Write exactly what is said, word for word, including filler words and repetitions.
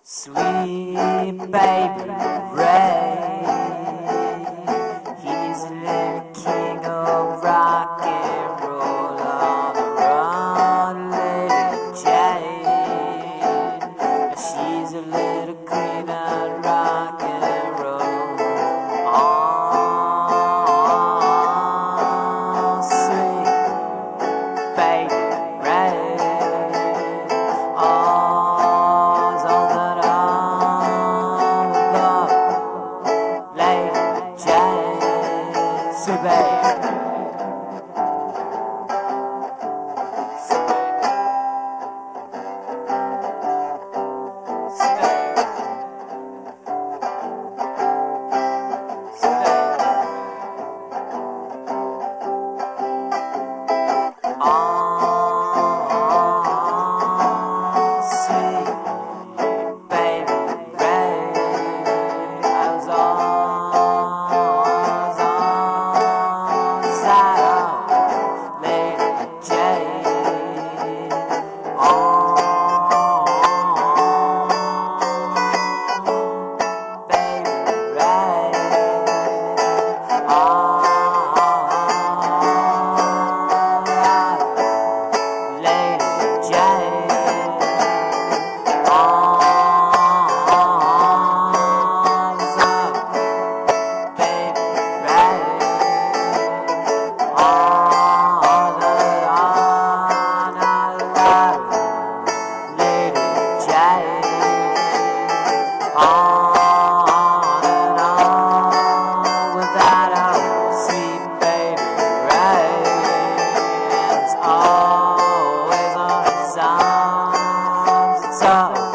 Sweet baby Ray, he's a little king of rock and roll on the run. Lady Jane, she's a little queen of rock and roll. Oh, sweet baby Ray. Sweet babe. Always on his arms, it's all